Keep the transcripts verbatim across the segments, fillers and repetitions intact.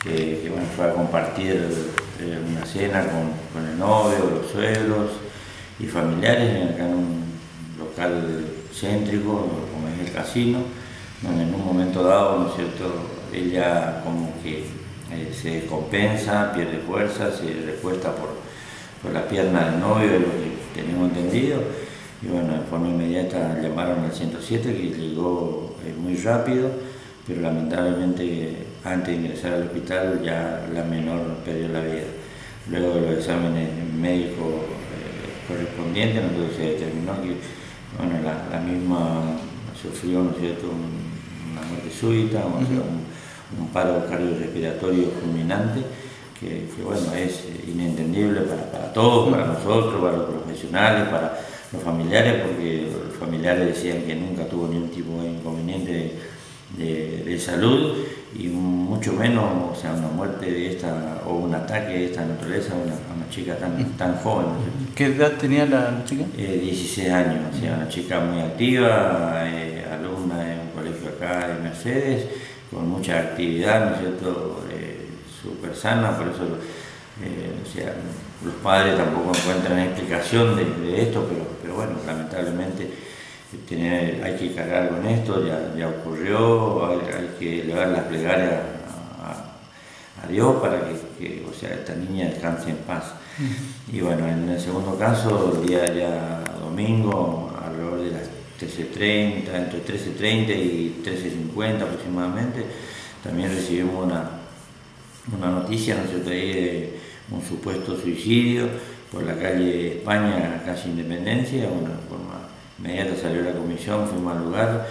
que, que bueno, fue a compartir eh, una cena con, con el novio, los suegros y familiares acá en un local céntrico como es el casino, donde en un momento dado, ¿no es cierto?, ella como que eh, se descompensa, pierde fuerza, se recuesta por, por la pierna del novio, de lo que tenemos entendido, y bueno, de forma inmediata llamaron al ciento siete, que llegó eh, muy rápido, pero lamentablemente antes de ingresar al hospital ya la menor perdió la vida. Luego de los exámenes médicos eh, correspondientes, entonces se determinó que bueno, la, la misma sufrió, ¿no es cierto?, un, una muerte súbita, o sea, un, un paro cardiorrespiratorio fulminante, que, que bueno, es inentendible para, para todos, para nosotros, para los profesionales, para los familiares, porque los familiares decían que nunca tuvo ningún tipo de inconveniente de, de, de salud, y mucho menos, o sea, una muerte de esta, o un ataque de esta naturaleza a una, a una chica tan, tan joven, ¿no es cierto? ¿Qué edad tenía la chica? Eh, dieciséis años, o sea, una chica muy activa, eh, alumna en un colegio acá en Mercedes, con mucha actividad, ¿no es cierto?, eh, súper sana, por eso eh, o sea, los padres tampoco encuentran explicación de, de esto, pero, pero bueno, lamentablemente tiene, hay que cargar con esto, ya, ya ocurrió, hay, hay que elevar las plegarias a, a, a Dios para que, que, o sea, esta niña descanse en paz. Uh-huh. Y bueno, en el segundo caso, el día ya domingo, alrededor de las trece treinta, entre trece treinta y trece cincuenta aproximadamente, también recibimos una, una noticia, ¿no es cierto?, ahí de un supuesto suicidio por la calle España, casi Independencia. Bueno, por una inmediata salió la comisión, fuimos al lugar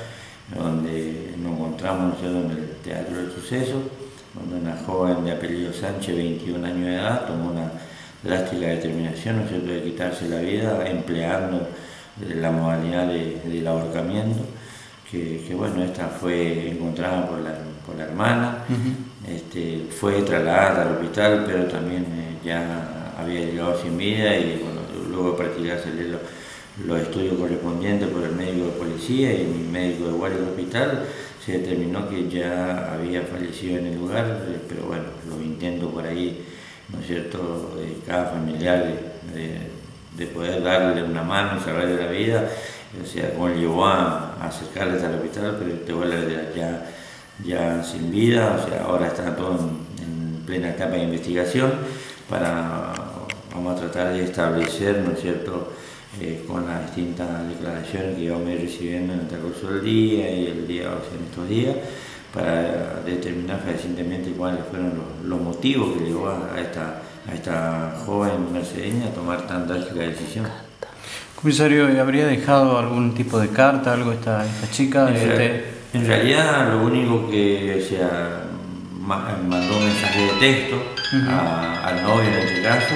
donde nos encontramos, ¿no es cierto?, en el Teatro del Suceso, donde una joven de apellido Sánchez, veintiún años de edad, tomó una drástica determinación, ¿no es cierto?, de quitarse la vida empleando la modalidad de, del ahorcamiento, que, que bueno, esta fue encontrada por la, por la hermana, uh-huh. este, fue trasladada al hospital, pero también eh, ya había llegado sin vida, y bueno, luego de practicarse los, los estudios correspondientes por el médico de policía y mi médico de guardia del hospital, se determinó que ya había fallecido en el lugar, eh, pero bueno, los intentos por ahí, ¿no es cierto?, de cada familiar de, de, de poder darle una mano y salvarle la vida, o sea, conllevó a, a acercarles al hospital, pero te vuelve ya, ya sin vida, o sea, ahora está todo en, en plena etapa de investigación, para, vamos a tratar de establecer, ¿no es cierto?, eh, con las distintas declaraciones que íbamos a ir recibiendo en el transcurso del día y el día, o sea, en estos días, para determinar fehacientemente cuáles fueron los, los motivos que llevó a esta, a esta joven mercedeña a tomar tan drástica decisión. Comisario, ¿habría dejado algún tipo de carta, algo esta, esta chica? En, este... en realidad, lo único que, o sea, mandó un mensaje de texto uh-huh. a, al novio en este caso,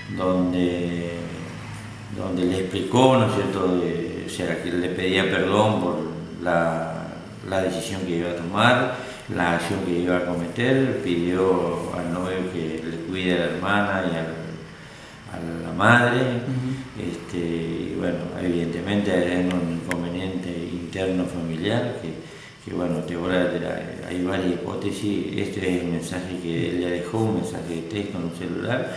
donde, donde le explicó, ¿no es cierto?, de, o sea, que le pedía perdón por la la decisión que iba a tomar, la acción que iba a cometer, pidió al novio que le cuide a la hermana y al, a la madre, uh-huh. este, y bueno, evidentemente hay un inconveniente interno familiar, que, que bueno, te voy a, hay varias hipótesis. Este es el mensaje que él le dejó, un mensaje de texto en un celular,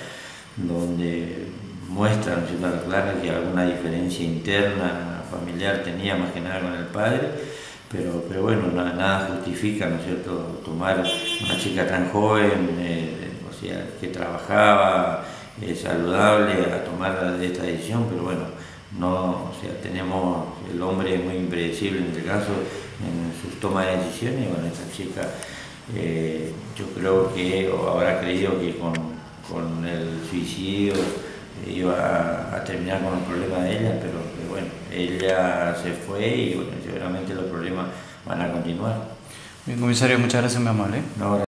donde muestra, ¿no es cierto?, clara que alguna diferencia interna familiar tenía, más que nada con el padre. Pero, pero bueno, nada, nada justifica, ¿no es cierto?, tomar una chica tan joven, eh, o sea, que trabajaba, eh, saludable, a tomar de esta decisión, pero bueno, no, o sea, tenemos, el hombre es muy impredecible en este caso, en sus tomas de decisiones, y bueno, esta chica, eh, yo creo que, o habrá creído que con, con el suicidio eh, iba a, a terminar con los problemas de ella, pero, pero bueno, ella se fue y bueno, seguramente los problemas van a continuar. Bien, comisario, muchas gracias, muy amable. No,